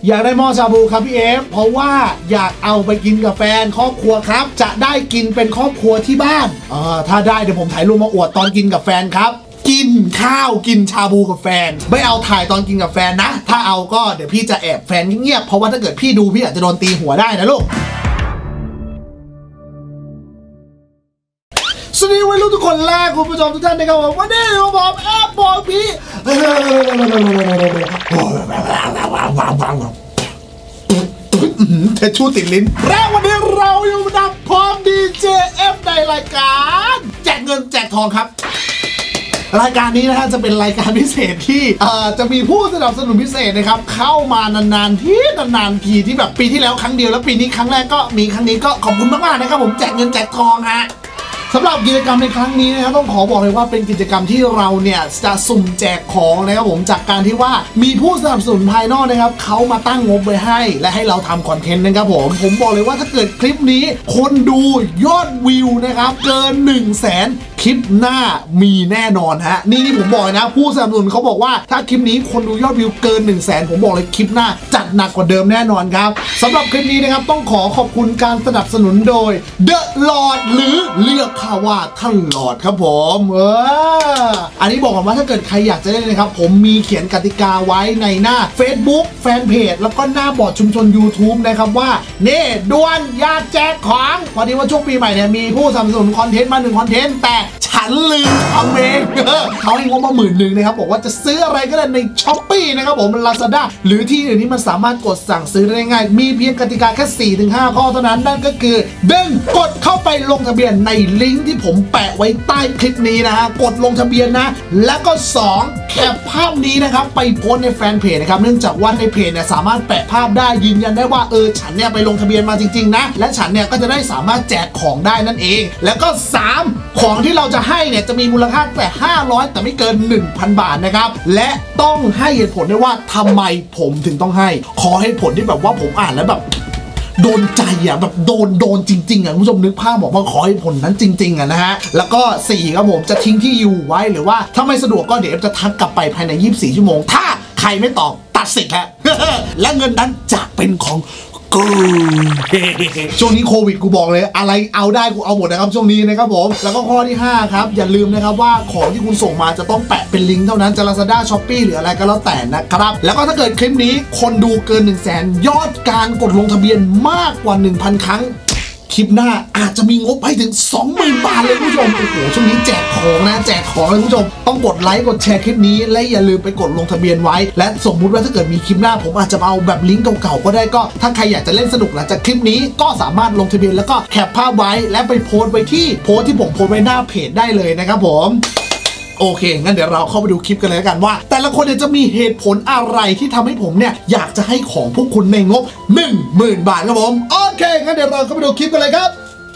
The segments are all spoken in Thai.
อยากได้หม้อชาบูครับพี่เอฟเพราะว่าอยากเอาไปกินกับแฟนครอบครัวครับจะได้กินเป็นครอบครัวที่บ้านถ้าได้เดี๋ยวผมถ่ายรูปมาอวดตอนกินกับแฟนครับกินข้าวกินชาบูกับแฟนไม่เอาถ่ายตอนกินกับแฟนนะถ้าเอาก็เดี๋ยวพี่จะแอบแฟนเงียบๆเพราะว่าถ้าเกิดพี่ดูพี่อาจจะโดนตีหัวได้นะลูกสวัสดีวัยรุ่นทุกคนแรกคุณผู้ชมทุกท่านนะครับวันนี้ผมแอบบอกพี่เทชูติดลิ้นแล้ววันนี้เราอยู่กับพร้อมดีเจเอฟในรายการแจกเงินแจกทองครับรายการนี้นะฮะจะเป็นรายการพิเศษที่จะมีผู้สนับสนุนพิเศษนะครับเข้ามานานๆทีที่แบบปีที่แล้วครั้งเดียวแล้วปีนี้ครั้งแรกก็มีครั้งนี้ก็ขอบคุณมากๆนะครับผมแจกเงินแจกทองฮะสำหรับกิจกรรมในครั้งนี้นะครับต้องขอบอกเลยว่าเป็นกิจกรรมที่เราเนี่ยจะสุ่มแจกของนะครับผมจากการที่ว่ามีผู้สนับสนุนภายนอกนะครับเขามาตั้งงบไว้ให้และให้เราทำคอนเทนต์นะครับผมบอกเลยว่าถ้าเกิดคลิปนี้คนดูยอดวิวนะครับเกิน 100,000 คลิปหน้ามีแน่นอนฮะนี่ผมบอกนะผู้สนับสนุนเขาบอกว่าถ้าคลิปนี้คนดูยอดวิวเกิน 100,000 ผมบอกเลยคลิปหน้าจัดหนักกว่าเดิมแน่นอนครับสำหรับคลิปนี้นะครับต้องขอบคุณการสนับสนุนโดย The Lord หรือเรียกว่าท่านหลอดครับผมอันนี้บอกก่อนว่าถ้าเกิดใครอยากจะเล่นนะครับผมมีเขียนกติกาไว้ในหน้า Facebook แฟนเพจแล้วก็หน้าบอร์ดชุมชน YouTube นะครับว่านี่ด่วนอยากแจกของพอดีว่าช่วงปีใหม่เนี่ยมีผู้สนับสนุนคอนเทนต์มา1คอนเทนต์แต่ฉันลืมทำเองเขาให้งบมา10,000นะครับบอกว่าจะซื้ออะไรก็ได้ใน Shopee นะครับผม Lazada หรือที่อื่นที่มันสามารถกดสั่งซื้อได้ง่ายมีเพียงกติกาแค่ 4-5 ข้อเท่านั้นนั่นก็คือ1กดเข้าไปลงทะเบียนในลิงก์ที่ผมแปะไว้ใต้คลิปนี้นะฮะกดลงทะเบียนนะแล้วก็2แคปภาพนี้นะครับไปโพสในแฟนเพจนะครับเนื่องจากว่าในเพจเนี่ยสามารถแปะภาพได้ยืนยันได้ว่าฉันเนี่ยไปลงทะเบียนมาจริงๆนะและฉันเนี่ยก็จะได้สามารถแจกของได้นั่นเองแล้วก็3ของที่เราจะให้เนี่ยจะมีมูลค่าแต่500แต่ไม่เกิน 1,000 บาทนะครับและต้องให้เหตุผลด้วยว่าทำไมผมถึงต้องให้ขอให้ผลที่แบบว่าผมอ่านแล้วแบบโดนใจแบบโดนจริงๆคุณผู้ชมนึกภาพบอกว่าขอให้ผลนั้นจริงๆนะฮะแล้วก็4ครับผมจะทิ้งที่อยู่ไว้หรือว่าถ้าไม่สะดวกก็เดี๋ยวจะทักกลับไปภายใน24 ชั่วโมงถ้าใครไม่ตอบตัดสิทธิ์ฮะ และเงินนั้นจะเป็นของช่วงนี้โควิดกูบอกเลยอะไรเอาได้กูเอาหมดนะครับช่วงนี้นะครับผมแล้วก็ข้อที่5ครับอย่าลืมนะครับว่าของที่คุณส่งมาจะต้องแปะเป็นลิงก์เท่านั้นจะ Lazada Shopee หรืออะไรก็แล้วแต่นะครับแล้วก็ถ้าเกิดคลิปนี้คนดูเกิน 100,000 ยอดการกดลงทะเบียนมากกว่า 1,000 ครั้งคลิปหน้าอาจจะมีงบให้ถึง 20,000 บาทเลยคุณผู้ชมโอ้โหช่วงนี้แจกของนะแจกของเลยคุณผู้ชมต้องกดไลค์กดแชร์คลิปนี้และอย่าลืมไปกดลงทะเบียนไว้และสมมุติว่าถ้าเกิดมีคลิปหน้าผมอาจจะเอาแบบลิงก์เก่าๆก็ได้ก็ถ้าใครอยากจะเล่นสนุกหลังจากคลิปนี้ก็สามารถลงทะเบียนแล้วก็แคปภาพไว้และไปโพสต์ไว้ที่โพสต์ที่ผมโพสต์ไว้หน้าเพจได้เลยนะครับผมโอเคงั้นเดี๋ยวเราเข้าไปดูคลิปกันเลยกันว่าแต่ละคนเนี่ยจะมีเหตุผลอะไรที่ทำให้ผมเนี่ยอยากจะให้ของพวกคุณในงบ 10,000 บาทครับผมโอเคงั้นเดี๋ยวเราเข้าไปดูคลิปกันเลยครับ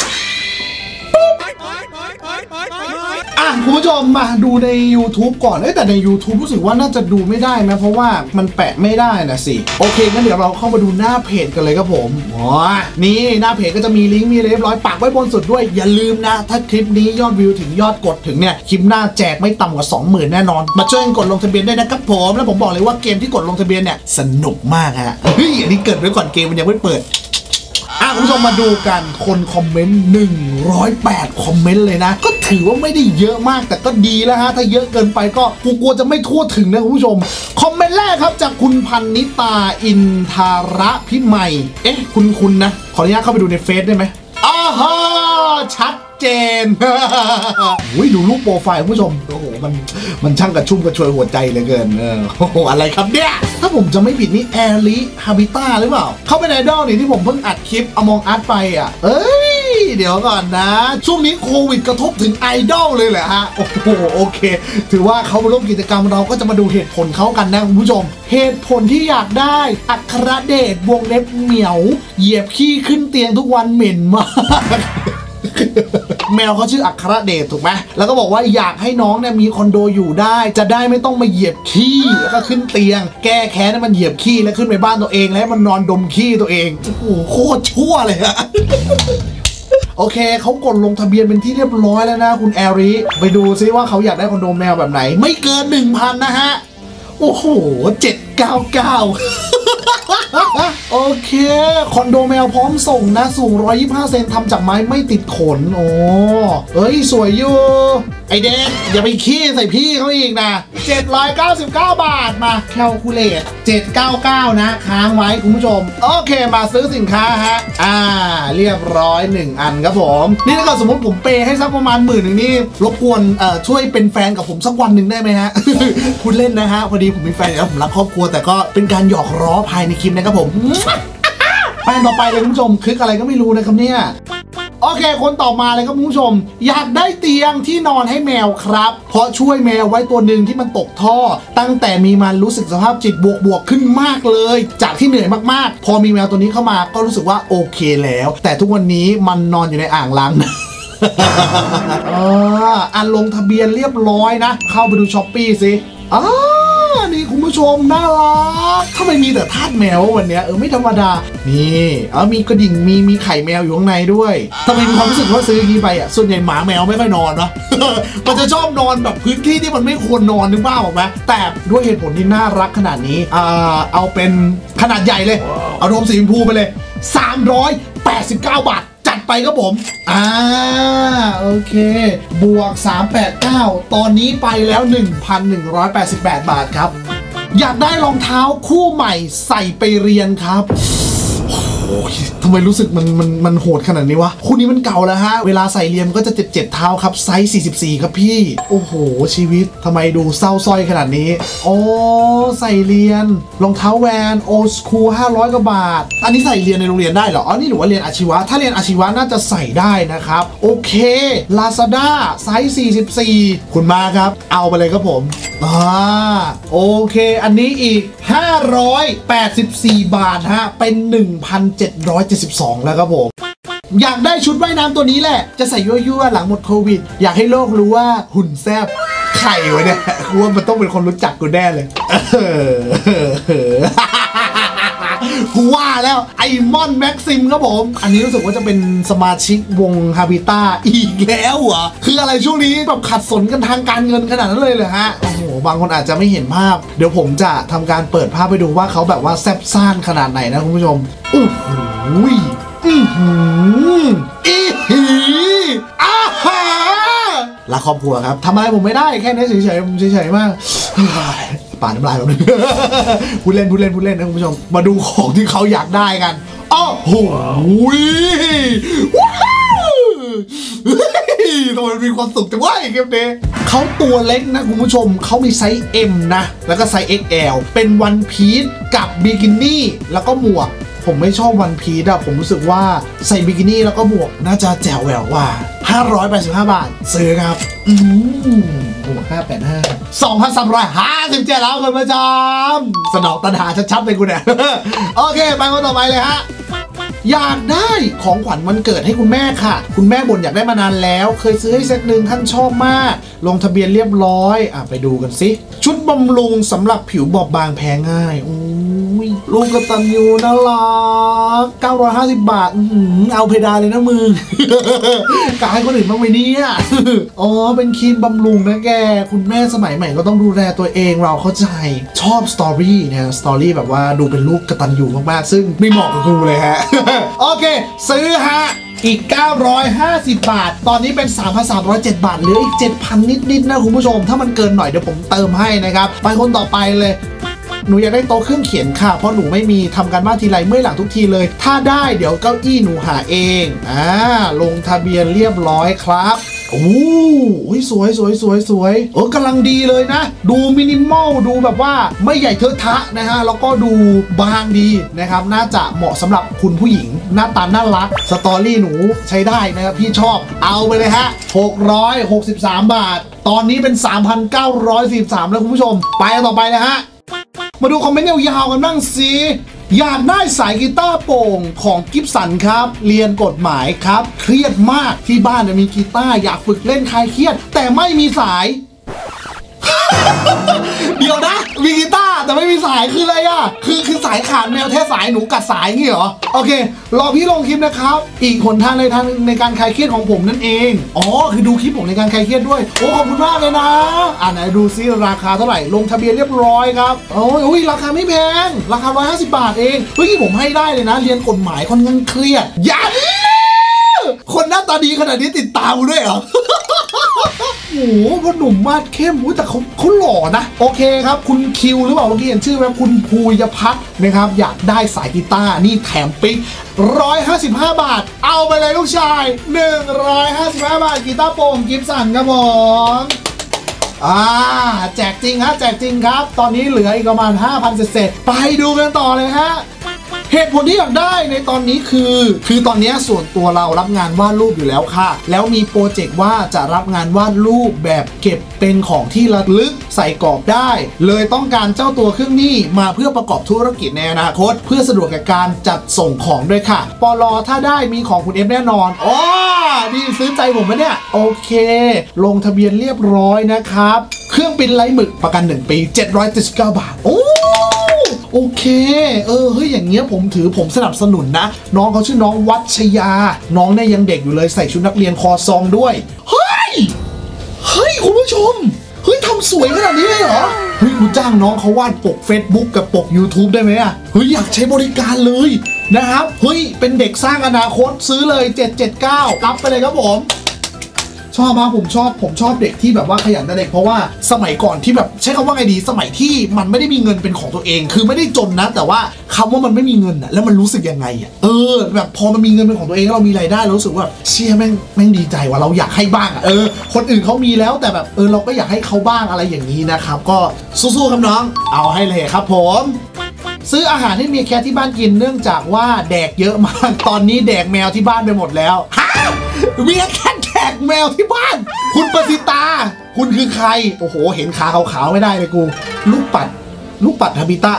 คุณผู้ชมมาดูใน YouTube ก่อนแต่ใน YouTube รู้สึกว่าน่าจะดูไม่ได้นะเพราะว่ามันแปะไม่ได้นะสิโอเคงั้นเดี๋ยวเราเข้ามาดูหน้าเพจกันเลยครับผมนี่หน้าเพจก็จะมีลิงก์มีเรียบร้อยปักไว้บนสุดด้วยอย่าลืมนะถ้าคลิปนี้ยอดวิวถึงยอดกดถึงเนี่ยคลิปหน้าแจกไม่ต่ำกว่า 20,000 แน่นอนมาช่วยกดลงทะเบียนได้นะครับผมแล้วผมบอกเลยว่าเกมที่กดลงทะเบียนเนี่ยสนุกมากฮะอันนี้เกิดไว้ก่อนเกมมันยังไม่เปิดคุณผู้ชมมาดูกันคนคอมเมนต์108คอมเมนต์เลยนะก็ถือว่าไม่ได้เยอะมากแต่ก็ดีแล้วฮะถ้าเยอะเกินไปก็กูกลัวจะไม่ทั่วถึงนะคุณผู้ชมคอมเมนต์แรกครับจากคุณพันนิตาอินทาระพิไมยคุณนะขออนุญาตเข้าไปดูในเฟซได้ไหมชัดเจนดูรูปโปรไฟล์คุณผู้ชมโอ้โหมันช่างกระชุ่มกระชวยหัวใจเหลือเกินโอ้โหอะไรครับเนี่ยถ้าผมจะไม่ผิดนี่แอริฮาบิต้าหรือเปล่าเขาเป็นไอดอลนี่ที่ผมเพิ่งอัดคลิปAmong Usไปเดี๋ยวก่อนนะช่วงนี้โควิดกระทบถึงไอดอลเลยแหละฮะโอ้โหโอเคถือว่าเขามาร่วมกิจกรรมเราก็จะมาดูเหตุผลเขากันนะคุณผู้ชมเหตุผลที่อยากได้อัครเดชวงเล็บเหมียวเหยียบขี้ขึ้นเตียงทุกวันเหม็นมากแมวเขาชื่ออัครเดชถูกไหมแล้วก็บอกว่าอยากให้น้องเนี่ยมีคอนโดอยู่ได้จะได้ไม่ต้องมาเหยียบขี้แล้วก็ขึ้นเตียงแก้แค้นให้มันเหยียบขี้แล้วขึ้นไปบ้านตัวเองแล้วให้มันนอนดมขี้ตัวเองโอ้โหโคตรชั่วเลยอะโอเคเขากดลงทะเบียนเป็นที่เรียบร้อยแล้วนะคุณแอริไปดูซิว่าเขาอยากได้คอนโดแมวแบบไหนไม่เกิน 1,000 นะฮะโอ้โห799 โอเคคอนโดแมวพร้อมส่งนะสูง125 เซนทำจากไม้ไม่ติดขนโอ้เอ้ยสวยอยู่ไอเด็กอย่าไปขี้ใส่พี่เขาอีกนะ799 บาทมาแคลคูลเลต799นะค้างไว้คุณผู้ชมโอเคมาซื้อสินค้าฮะเรียบร้อย1 อันครับผมนี่ถ้าเกิดสมมติผมเปย์ให้สักประมาณ10,000นี่รบกวนช่วยเป็นแฟนกับผมสักวันหนึ่งได้ไหมฮะ คุณเล่นนะฮะพอดีผมมีแฟนแล้วผมรักครอบครัวแต่ก็เป็นการหยอกล้อภายในคลิปนะครับผม แป้งต่อไปเลยคุณผู้ชมคลิกอะไรก็ไม่รู้นะครับเนี่ยโอเคคนต่อมาเลยครับคุณผู้ชมอยากได้เตียงที่นอนให้แมวครับเพราะช่วยแมวไว้ตัวหนึ่งที่มันตกท่อตั้งแต่มีมันรู้สึกสภาพจิตบวกขึ้นมากเลยจากที่เหนื่อยมากๆพอมีแมวตัวนี้เข้ามาก็รู้สึกว่าโอเคแล้วแต่ทุกวันนี้มันนอนอยู่ในอ่างล้างอันลงทะเบียนเรียบร้อยนะเข้าไปดูช้อปปี้สินี่คุณผู้ชมน่ารักทำไมมีแต่ทาสแมววันนี้ไม่ธรรมดานี่มีกระดิ่งมีไข่แมวอยู่ข้างในด้วยทำไมมีความรู้สึกว่าซื้อกี้ไปส่วนใหญ่หมาแมวไม่ค่อยนอนนะมันจะชอบนอนแบบพื้นที่ที่มันไม่ควรนอนนึกว่าบอกไหมแต่ด้วยเหตุผลที่น่ารักขนาดนี้เอาเป็นขนาดใหญ่เลยเอาโดมสีชมพูไปเลย389 บาทจัดไปครับผมโอเคบวก389ตอนนี้ไปแล้ว 1,188 บาทครับอยากได้รองเท้าคู่ใหม่ใส่ไปเรียนครับโอ้ยทำไมรู้สึกมันโหดขนาดนี้วะคู่นี้มันเก่าแล้วฮะเวลาใส่เรียนก็จะเจ็บเท้าครับไซส์44ครับพี่โอ้โหชีวิตทำไมดูเศร้าส้อยขนาดนี้โอ้ใส่เรียนรองเท้าแวนโอสคูล500 กว่าบาทอันนี้ใส่เรียนในโรงเรียนได้เหรอนี่หรือว่าเรียนอาชีวะถ้าเรียนอาชีวะน่าจะใส่ได้นะครับโอเค Lazada ไซส์44คุณมาครับเอาไปเลยครับผมโอเคอันนี้อีก584 บาทฮะเป็น 1,772 แล้วครับผมอยากได้ชุดว่ายน้ำตัวนี้แหละจะใส่ยั่วๆหลังหมดโควิดอยากให้โลกรู้ว่าหุ่นแซ่บไข่วะเนี่ยกูว่ามันต้องเป็นคนรู้จักกูแน่เลยกูว่าแล้วไอมอนแม็กซิมครับผมอันนี้รู้สึกว่าจะเป็นสมาชิกวงฮาบิต้าอีกแล้วเหรอคืออะไรช่วงนี้แบบขัดสนกันทางการเงินขนาดนั้นเลยเหรอฮะโอ้โหบางคนอาจจะไม่เห็นภาพเดี๋ยวผมจะทำการเปิดภาพไปดูว่าเขาแบบว่าแซ่บซ่านขนาดไหนนะคุณผู้ชมโอ้โหรักครอบครัวครับทำอะไรผมไม่ได้แค่นี้เฉยๆผมเฉยๆมากป่าน้ำลายแบบนึงพูดเล่นนะคุณผู้ชมมาดูของที่เขาอยากได้กันโอ้โหทำไมมีความสุขจังวะเกมนี้เขาตัวเล็กนะคุณผู้ชมเขามีไซส์ M นะแล้วก็ไซส์ XL เป็นวันพีซกับบิกินี่แล้วก็หมวกผมไม่ชอบวันพีซผมรู้สึกว่าใส่บิกินี่แล้วก็หมวกน่าจะแจ๋วแหววกว่า585 บาทซื้อครับบวก585 2,357แล้วคุณผู้ชมสนองตัณหาชัดๆเลยคุณเนี่ยโอเคไปคนต่อไปเลยฮะอยากได้ของขวัญวันเกิดให้คุณแม่ค่ะคุณแม่บ่นอยากได้มานานแล้วเคยซื้อให้เซตหนึ่งท่านชอบมากลงทะเบียนเรียบร้อยไปดูกันสิชุดบำรุงสำหรับผิวบอบบางแพ้ง่ายลูกกตัญญูน่ารัก950 บาทเอาเพดานเลยนะมึงกะให้คนอื่นบ้างไหมเนี่ยเป็นครีมบำรุงนะแกคุณแม่สมัยใหม่ก็ต้องดูแลตัวเองเราเข้าใจชอบสตอรี่นะสตอรี่แบบว่าดูเป็นลูกกตัญญูมากๆซึ่งไม่เหมาะกับกูเลยฮะโอเคซื้อฮะอีก950 บาทตอนนี้เป็น 3,307 บาทเหลืออีก 7,000 นิดๆนะคุณผู้ชมถ้ามันเกินหน่อยเดี๋ยวผมเติมให้นะครับไปคนต่อไปเลยหนูอยากได้โต๊ะเครื่องเขียนค่ะเพราะหนูไม่มีทำการบ้านทีไรเมื่อยหลังทุกทีเลยถ้าได้เดี๋ยวเก้าอี้หนูหาเองลงทะเบียนเรียบร้อยครับสวยกำลังดีเลยนะดูมินิมอลดูแบบว่าไม่ใหญ่เทอะทะนะฮะแล้วก็ดูบางดีนะครับน่าจะเหมาะสำหรับคุณผู้หญิงหน้าตาน่ารักสตอรี่หนูใช้ได้นะครับพี่ชอบเอาไปเลยฮะ663 บาทตอนนี้เป็น 3,943 แล้วคุณผู้ชมไปต่อไปเลยฮะมาดูคอมเมนต์ยาวๆกันบ้างสิอยากได้สายกีตาร์โปร่งของกิฟสันครับเรียนกฎหมายครับเครียดมากที่บ้านมีกีตาร์อยากฝึกเล่นคลายเครียดแต่ไม่มีสาย เดี๋ยวนะมีกีตาร์แต่ไม่มีสายคืออะไรอ่ะคือสายขาดแมวแท้สายหนูกัดสายงี้เหรอโอเครอพี่ลงคลิปนะครับอีกหนทางในการคลายเครียดของผมนั่นเองอ๋อคือดูคลิปผมในการคลายเครียดด้วยโอ้ขอบคุณมากเลยนะไหนดูซิราคาเท่าไหร่ลงทะเบียนเรียบร้อยครับโอ้ยราคาไม่แพงราคา150 บาทเองเฮ้ยผมให้ได้เลยนะเรียนกฎหมายค่อนข้างเครียดยันคนหน้าตาดีขนาดนี้ติดตามด้วยเหรอโอ้โหพ่อหนุ่มมาดเข้มแต่เขาหล่อนะโอเคครับคุณคิวหรือเปล่าเมื่อกี้เห็นชื่อแบบคุณภูยพัฒน์นะครับอยากได้สายกีตาร์นี่แถมปิ๊ก155 บาทเอาไปเลยลูกชาย155 บาทกีตาร์โปร่งกิฟสันครับผมแจกจริงฮะแจกจริงครับตอนนี้เหลืออีกประมาณ 5,000 เศษไปดูกันต่อเลยฮะเหตุผลที่อยากได้ในตอนนี้คือตอนนี้ส่วนตัวเรารับงานวาดรูปอยู่แล้วค่ะแล้วมีโปรเจกต์ว่าจะรับงานวาดรูปแบบเก็บเป็นของที่ระลึกใส่กรอบได้เลยต้องการเจ้าตัวเครื่องนี้มาเพื่อประกอบธุรกิจในอนาคตเพื่อสะดวกกับการจัดส่งของด้วยค่ะปลอถ้าได้มีของคุณเอฟแน่นอนนี่ซื้อใจผมไหมเนี่ยโอเคลงทะเบียนเรียบร้อยนะครับเครื่องปริ้นไร้หมึกประกัน1 ปี779 บาทโอเคเฮ้ยอย่างเงี้ยผมสนับสนุนนะน้องเขาชื่อน้องวัชยาน้องเนี่ยยังเด็กอยู่เลยใส่ชุดนักเรียนคอซองด้วยเฮ้ยคุณผู้ชมเฮ้ยทำสวยขนาดนี้เลยเหรอเฮ้ยกูจ้างน้องเขาวาดปก Facebook กับปก YouTube ได้ไหมอ่ะเฮ้ยอยากใช้บริการเลยนะครับเฮ้ยเป็นเด็กสร้างอนาคตซื้อเลย779รับไปเลยครับผมชอบมากผมชอบเด็กที่แบบว่าขยันแต่เด็กเพราะว่าสมัยก่อนที่แบบใช้คำว่าไงดีสมัยที่มันไม่ได้มีเงินเป็นของตัวเองคือไม่ได้จนนะแต่ว่าคำว่ามันไม่มีเงินอะแล้วมันรู้สึกยังไงอะแบบพอมันมีเงินเป็นของตัวเองเรามีรายได้เรารู้สึกว่าเชี่ยแม่งดีใจว่าเราอยากให้บ้างอะคนอื่นเขามีแล้วแต่แบบเราก็อยากให้เขาบ้างอะไรอย่างนี้นะครับก็สู้ๆครับน้องเอาให้เลยครับผมซื้ออาหารให้เมียแคทที่บ้านกินเนื่องจากว่าแดกเยอะมากตอนนี้แดกแมวที่บ้านไปหมดแล้วเมียแคทแดกแมวที่บ้านคุณประสิตาคุณคือใครโอ้โหเห็นขาขาวๆไม่ได้เลยกูลูกปัดฮาบิตะ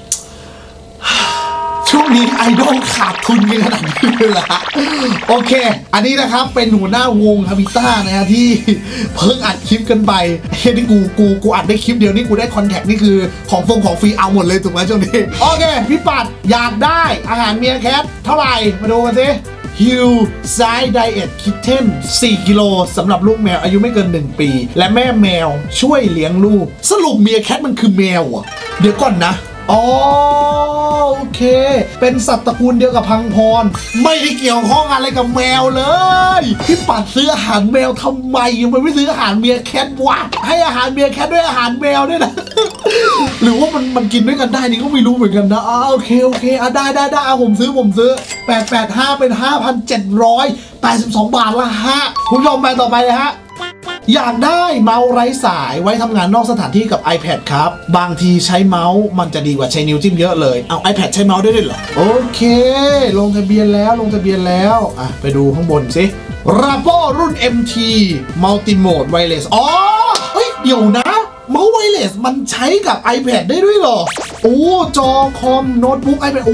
ช่วงนี้ไอดอลขาดทุนกันขนาดนี้เลยล่ะโอเคอันนี้นะครับเป็นหัวหน้าวงฮาบิต้านะฮะที่เพิ่งอัดคลิปกันไปเฮ้ยนี่กูอัดได้คลิปเดียวนี่กูได้คอนแทคนี่คือของฟรีเอาหมดเลยถูกไหมช่วงนี้โอเคพี่ปัดอยากได้อาหารเมียแคทเท่าไหร่มาดูกันสิฮิลไซด์ไดเอทคิทเทน4 กิโลสำหรับลูกแมวอายุไม่เกิน1 ปีและแม่แมวช่วยเลี้ยงลูกสรุปเมียแคทมันคือแมวอ่ะเดี๋ยวก่อนนะโอเคเป็นสัตว์ตระกูลเดียวกับพังพรไม่ได้เกี่ยวข้องอะไรกับแมวเลยพี่ปัดซื้ออาหารแมวทำไมมันไม่ซื้ออาหารเมียแคทวะให้อาหารเมียแคทด้วยอาหารแมวด้วยนะ หรือว่ามันกินด้วยกันได้นี่ก็ไม่รู้เหมือนกันนะโอเคได้ผมซื้อ885เป็น 5,782 บาทละฮะคุณผู้ชมไปต่อไปเลยฮะอยากได้เมาส์ไร้สายไว้ทำงานนอกสถานที่กับ iPad ครับบางทีใช้เมาส์มันจะดีกว่าใช้นิ้วจิ้มเยอะเลยเอา iPad ใช้เมาส์ได้ด้วยเหรอโอเคลงทะเบียนแล้วไปดูข้างบนสิ Rapo รุ่น MT Multi Mode Wireless เฮ้ยเดี๋ยวนะเมาส์ไวเลสมันใช้กับ iPad ได้ด้วยเหรอจอคอมโน้ตบุ๊ก iPad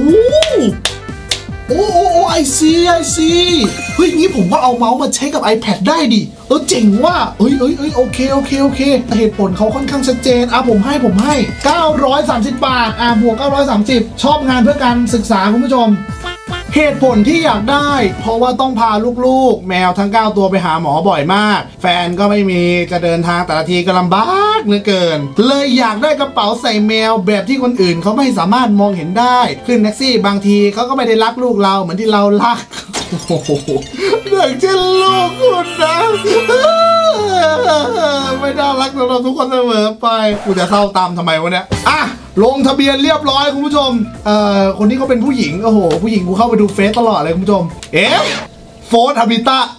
ไอซีเฮ้ยงี้ผมก็เอาเมาส์มาใช้กับ iPad ได้ดิเจ๋งว่าโอเคเหตุผลเขาค่อนข้างชัดเจนผมให้930 บาทบวก930ชอบงานเพื่อการศึกษาคุณผู้ชมเหตุผลที่อยากได้เพราะว่าต้องพาลูกๆแมวทั้ง9 ตัวไปหาหมอบ่อยมากแฟนก็ไม่มีจะเดินทางแต่ละทีก็ลำบากเหลือเกินเลยอยากได้กระเป๋าใส่แมวแบบที่คนอื่นเขาไม่สามารถมองเห็นได้ขึ้นแท็กซี่บางทีเขาก็ไม่ได้รักลูกเราเหมือนที่เรารักเด็กเช่นลูกคุณนะไม่น่ารักสำหรับทุกคนเสมอไปกูจะเศร้าตามทำไมวะเนี่ยลงทะเบียนเรียบร้อยคุณผู้ชมคนนี้เขาเป็นผู้หญิงผู้หญิงกูเข้าไปดูเฟซตลอดเลยคุณผู้ชมโฟร์ฮาบิตะ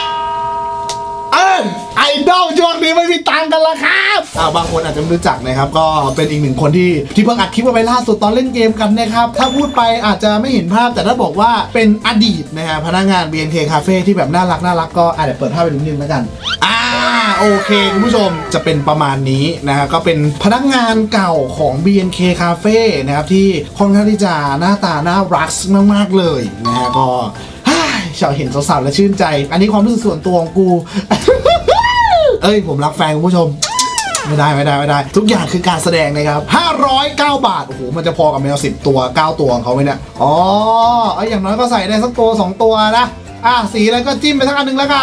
ไอดอลช่วงนี้ไม่มีตังกันละครับบางคนอาจจะไม่รู้จักนะครับก็เป็นอีกหนึ่งคนที่เพิ่งอัดคลิปมาไปล่าสุดตอนเล่นเกมกันนะครับถ้าพูดไปอาจจะไม่เห็นภาพแต่ถ้าบอกว่าเป็นอดีตนะฮะพนักงาน BNK Cafe ที่แบบน่ารักก็อาจจะเปิดภาพไปนิดนึงแล้วกันโอเคคุณผู้ชมจะเป็นประมาณนี้นะฮะก็เป็นพนักงานเก่าของ BNK Cafe นะครับที่ค่อนข้างที่จะหน้าตาน่ารักมากๆเลยนะฮะก็ชาวเห็นสาวๆแล้วชื่นใจอันนี้ความรู้สึกส่วนตัวของกูผมรักแฟนคุณผู้ชมไม่ได้ทุกอย่างคือการแสดงนะครับ509 บาทโอ้โหมันจะพอกับแมว10ตัว9ตัวของเขาไหมเนี่ยอ๋ออย่างน้อยก็ใส่ได้สักตัว2ตัวนะสีอะไรก็จิ้มไปสักอันหนึ่งแล้วกัน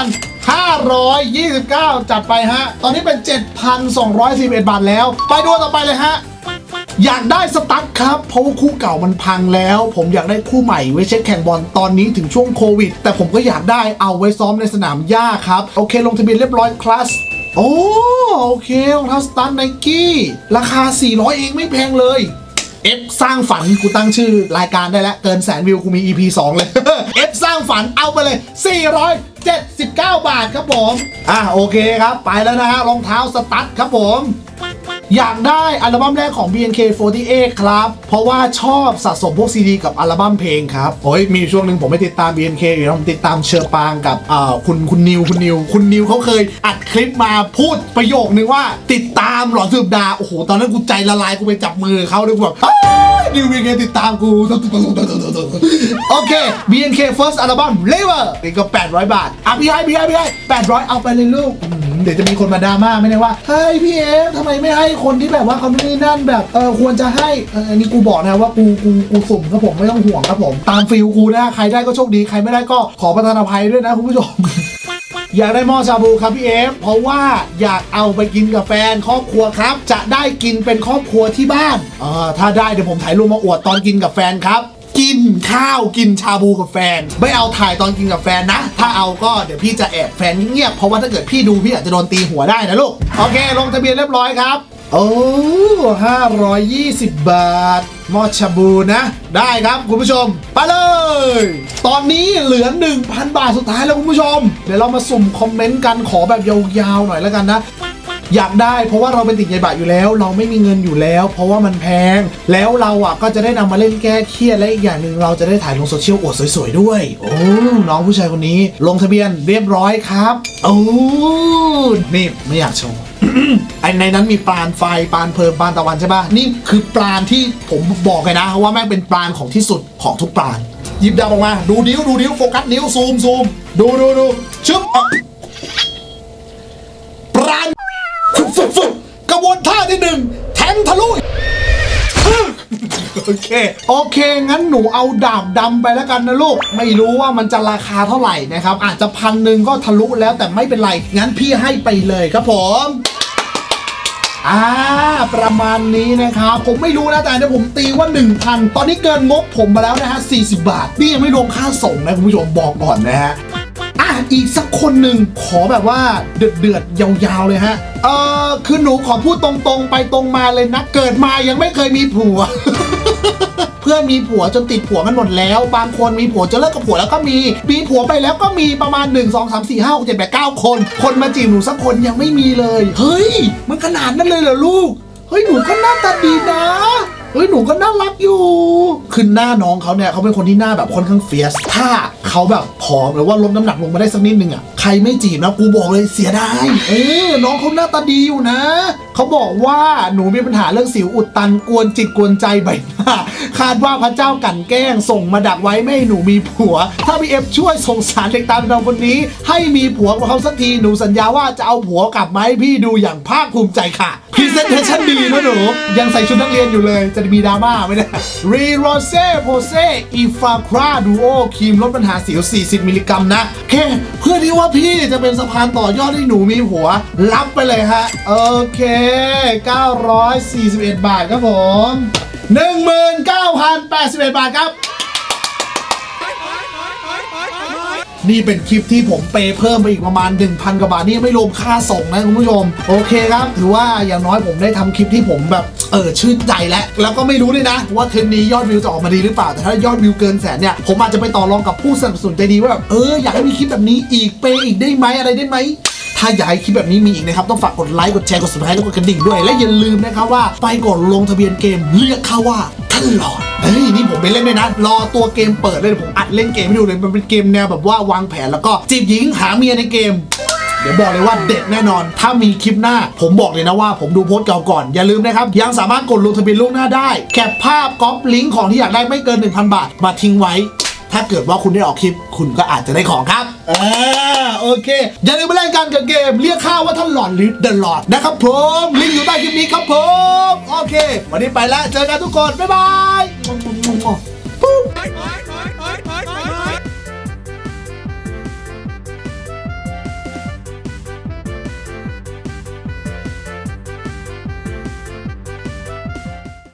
529จัดไปฮะตอนนี้เป็น 7,241 บาทแล้วไปดูต่อไปเลยฮะอยากได้สตั๊ดครับเพราะว่าคู่เก่ามันพังแล้วผมอยากได้คู่ใหม่ไว้เช็คแข่งบอลตอนนี้ถึงช่วงโควิดแต่ผมก็อยากได้เอาไว้ซ้อมในสนามหญ้าครับโอเคลงทะเบียนเรียบร้อยคลาสโอเครองเท้าสตั๊ดไนกี้ราคา400เองไม่แพงเลยF สร้างฝันกูตั้งชื่อรายการได้แล้วเกินแสนวิวกูมี EP 2เลย F สร้างฝันเอาไปเลย479 บาทครับผมโอเคครับไปแล้วนะฮะรองเท้าสตั๊ดครับผมอยากได้อัลบั้มแรกของ BNK48 ครับเพราะว่าชอบสะสมพวกซีดีกับอัลบั้มเพลงครับมีช่วงหนึ่งผมไม่ติดตาม BNK อยู่ผมติดตามเชอร์ปางกับคุณนิวเขาเคยอัดคลิปมาพูดประโยคนึงว่าติดตามหลอนสืบดาโอ้โหตอนนั้นกูใจละลายกูไปจับมือเขาด้วยแบบนิว BNK ติดตามกูโอเค BNK First Album Lever นี่ก็800 บาทพี่ให้800เอาไปเลยลูกเดี๋ยวจะมีคนมาดราม่าไม่ได้ว่าเฮ้ยพี่เอฟทำไมไม่ให้คนที่แบบว่าเขาไม่ได้นั่นแบบควรจะให้อันนี้กูบอกนะว่ากูสุ่มครับผมไม่ต้องห่วงครับผมตามฟิลกูนะใครได้ก็โชคดีใครไม่ได้ก็ขอประทานอภัยด้วยนะคุณผู้ชม อยากได้หม้อชาบูครับพี่เอฟเพราะว่าอยากเอาไปกินกับแฟนครอบครัวครับจะได้กินเป็นครอบครัวที่บ้านถ้าได้เดี๋ยวผมถ่ายรูปมาอวดตอนกินกับแฟนครับกินข้าวกินชาบูกับแฟนไม่เอาถ่ายตอนกินกับแฟนนะถ้าเอาก็เดี๋ยวพี่จะแอบแฟนเงียบเพราะว่าถ้าเกิดพี่ดูพี่อาจจะโดนตีหัวได้นะลูกโอเคลงทะเบียนเรียบร้อยครับ520 บาทหม้อชาบูนะได้ครับคุณผู้ชมไปเลยตอนนี้เหลือ 1,000 บาทสุดท้ายแล้วคุณผู้ชมเดี๋ยวเรามาสุ่มคอมเมนต์กันขอแบบยาวๆหน่อยแล้วกันนะอยากได้เพราะว่าเราเป็นติ่งใยบะอยู่แล้วเราไม่มีเงินอยู่แล้วเพราะว่ามันแพงแล้วเราก็จะได้นำมาเล่นแก้เครียดและอีกอย่างหนึ่งเราจะได้ถ่ายลงโซเชียลอวดสวยๆด้วยน้องผู้ชายคนนี้ลงทะเบียนเรียบร้อยครับนี่ไม่อยากโชว์ ในนั้นมีปราณไฟปราณเพลิงปราณตะวันใช่ป่ะนี่คือปราณที่ผมบอกเลยนะว่าแม่งเป็นปราณของที่สุดของทุกปราณหยิบดาบออกมาดูนิ้วโฟกัสนิ้วซูมดูชึบปราณกระบวนท่าที่1แทงทะลุโอเคงั้นหนูเอาดาบดำไปแล้วกันนะลูกไม่รู้ว่ามันจะราคาเท่าไหร่นะครับอาจจะ1,000ก็ทะลุแล้วแต่ไม่เป็นไรงั้นพี่ให้ไปเลยครับผมประมาณนี้นะครับผมไม่รู้นะแต่เนี่ยผมตีว่า 1,000 ตอนนี้เกินงบผมมาแล้วนะฮะ40 บาทนี่ยังไม่รวมค่าส่งนะคุณผู้ชมบอกก่อนนะฮะอีกสักคนหนึ่งขอแบบว่าเดือดยาวๆเลยฮะคือหนูขอพูดตรงๆไปตรงมาเลยนะเกิดมายังไม่เคยมีผัว เพื่อนมีผัวจนติดผัวกันหมดแล้วบางคนมีผัวจนเลิกกับผัวแล้วก็มีผัวไปแล้วก็มีประมาณ1 2 3 4 5 6 7 8 9คนมาจีบหนูสักคนยังไม่มีเลยเฮ้ยมันขนาดนั้นเลยเหรอลูกเฮ้ยหนูก็หน้าตาดีนะหนูก็น่ารักอยู่คือหน้าน้องเขาเนี่ยเขาเป็นคนที่หน้าแบบค่อนข้างเฟียสถ้าเขาแบบผอมหรือว่าลดน้ำหนักลงมาได้สักนิดนึงใครไม่จีบนะกูบอกเลยเสียดายน้องเขาหน้าตาดีอยู่นะเขาบอกว่าหนูมีปัญหาเรื่องสิวอุดตันกวนจิตกวนใจใบหน้าคาดว่าพระเจ้ากั่นแกล้งส่งมาดักไว้ไม่ให้หนูมีผัวถ้าพี่เอฟช่วยส่งสารเด็กตามน้องคนนี้ให้มีผัวกับเขาสักทีหนูสัญญาว่าจะเอาผัวกลับมาให้พี่ดูอย่างภาคภูมิใจค่ะพรีเซนเทชั่นดีนะหนูยังใส่ชุดนักเรียนอยู่เลยจะมีดราม่าไหมเนี่ยรีโรเซ่โพเซ่อีฟาคราดูโอครีมลดปัญหาสิว40 มิลลิกรัมนะแค่เพื่อที่ว่าพี่จะเป็นสะพานต่อยอดให้หนูมีผัวรับไปเลยฮะโอเค941 บาทครับผม 19,081 บาทครับนี่เป็นคลิปที่ผมเปย์เพิ่มไปอีกประมาณ 1,000 กว่าบาทนี่ไม่รวมค่าส่งนะคุณผู้ชมโอเคครับถือว่าอย่างน้อยผมได้ทำคลิปที่ผมแบบชื่นใจแล้วก็ไม่รู้ด้วยนะว่าเทรนนี้ยอดวิวจะออกมาดีหรือเปล่าแต่ถ้ายอดวิวเกินแสนเนี่ยผมอาจจะไปต่อรองกับผู้สนับสนุนใจดีว่าแบบอยากให้มีคลิปแบบนี้อีกเปย์อีกได้ไหมอะไรได้ไหมถ้าอยากให้คลิปแบบนี้มีอีกนะครับต้องฝากกดไลค์กดแชร์กด Subscribe แล้วกดกระดิ่งด้วยและอย่าลืมนะครับว่าไปกดลงทะเบียนเกมเรียกเขาว่าท่านหลอดนี่ผมไปเล่นด้วยนะรอตัวเกมเปิดเลยผมอัดเล่นเกมให้ดูเลยมันเป็นเกมแนวแบบว่าวางแผนแล้วก็จีบหญิงหาเมียในเกมเดี๋ยวบอกเลยว่าเด็ดแน่นอนถ้ามีคลิปหน้าผมบอกเลยนะว่าผมดูโพสต์เก่าก่อนอย่าลืมนะครับยังสามารถกดลงทะเบียนล่วงหน้าได้แคปภาพก๊อปลิงก์ของที่อยากได้ไม่เกิน 1,000 บาทมาทิ้งไว้ถ้าเกิดว่าคุณได้ออกคลิปคุณก็อาจจะได้ของครับโอเคอย่าลืมไปเล่นกันกับเกมเรียกข้าว่าท่านหลอดหรือเดอะหลอดนะครับผมลิงก์อยู่ใต้คลิปนี้ครับผมโอเควันนี้ไปแล้วเจอกันทุกคนบ๊ายบายปุ๊บ